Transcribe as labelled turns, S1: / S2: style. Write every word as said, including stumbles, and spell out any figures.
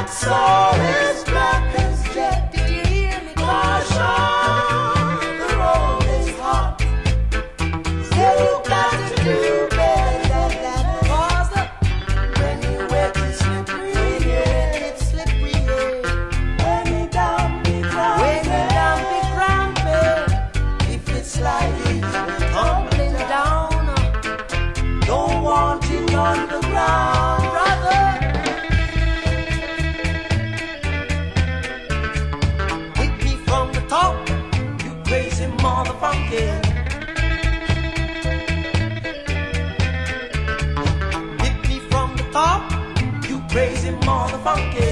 S1: soul is black as jet. Did you hear me? Caution, the road is hot. Still you got to do better than that. Cause the, when you wet it's slippery, yeah, it's slippery, yeah. When you down be crumpy, when you down be crumpy. If it's sliding, tumbling down, don't want it on the ground, brother. Crazy motherfucker. Hit me from the top, you crazy motherfucker.